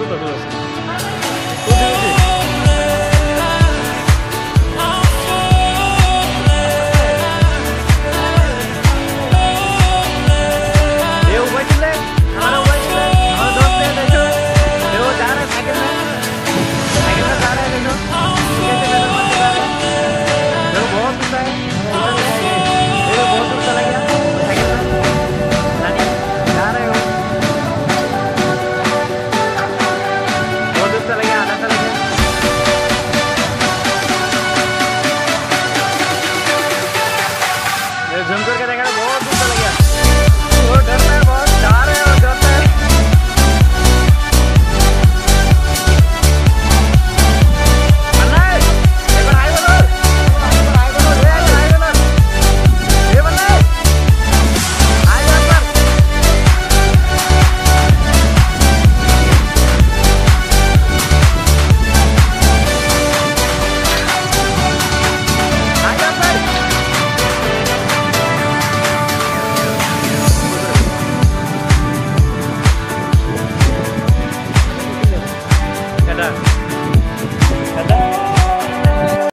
तो फिर खुद ही ये ऊपर चले हमारा ऊपर चले हमारा दोस्त है देखो ये वो जा रहा है साइकिल में जा रहा है देखो कैसे पैदल मार के जा रहा है देखो बहुत दूर है ये बहुत दूर चला गया साइकिल में नानी जा रहे हो बहुत दूर चला गया आधा चला गया ये झूम करके देखा बहुत